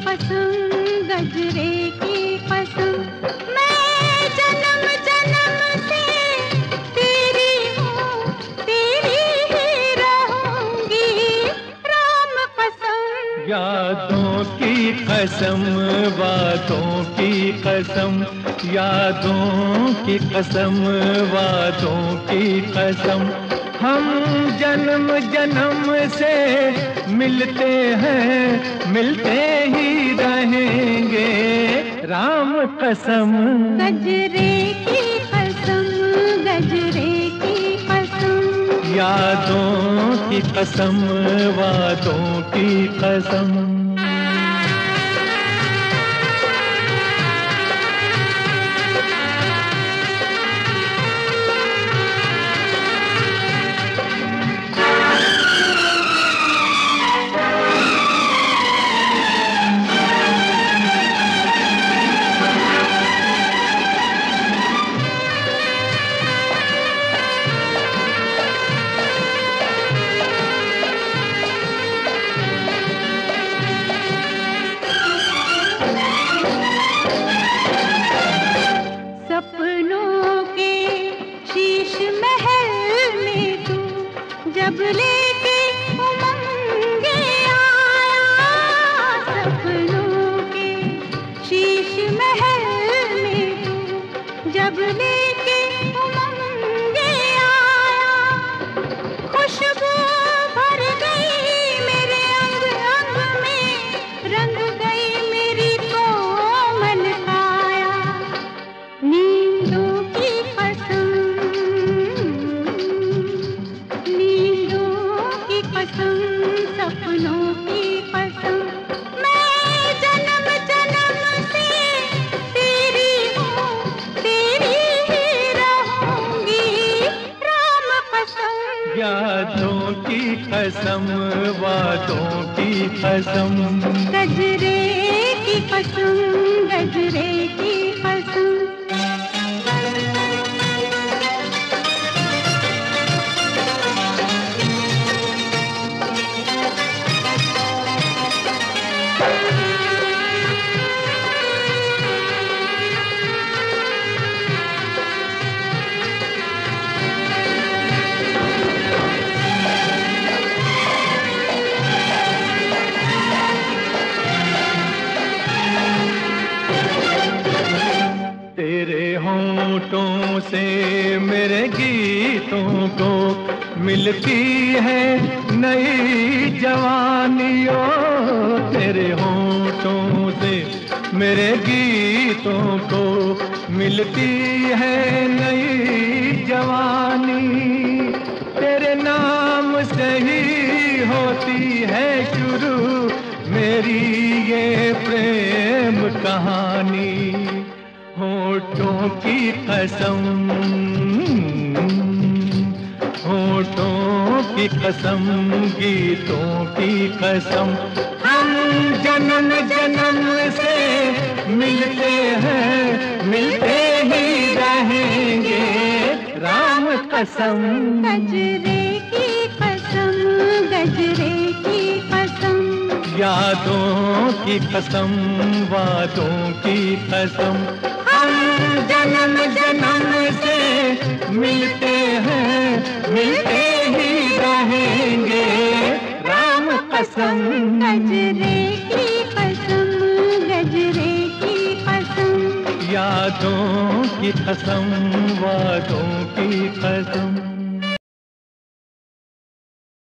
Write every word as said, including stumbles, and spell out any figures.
कसम, गजरे की कसम, मैं जन्म जन्म से तेरी हूँ, तेरी ही रहूंगी, राम कसम। यादों की कसम, वादों की कसम, यादों की कसम, वादों की कसम, हम जन्म जन्म से मिलते हैं, मिलते ही रहेंगे, राम कसम। गजरे की कसम, गजरे की कसम, यादों की कसम, वादों की कसम। सपनों के शीश महल में तू जब लेके उमंगे आया, सपनों के शीश महल में तू जब लेके उमंगे आया, खुशबू भर गई मेरे अंग अंग में, रंग गई मेरी कोमल काया, नींदों की कसम, नींदों की कसम, सपनों की कसम, मैं जन्म जन्म से तेरी हूँ, तेरी ही रहूंगी, राम कसम। यादों की कसम, वादों की कसम, गजरे की कसम, गजरे की कसम। तेरे होंठों से मेरे गीतों को मिलती है नई जवानियों, तेरे होंठों से मेरे गीतों को मिलती है नई जवानी, तेरे नाम से ही होती है शुरू मेरी ये प्रेम कहानी, होठों की कसम, होठों की कसम, गीतों की कसम, हम जन्म जन्म से मिलते हैं, मिलते ही रहेंगे, राम कसम। गजरे की कसम, गजरे की कसम, यादों की कसम, वादों की कसम, हम जन्म जन्म से मिलते हैं, मिलते ही रहेंगे, राम कसम। गजरे की कसम, गजरे की कसम, यादों की कसम, वादों की कसम।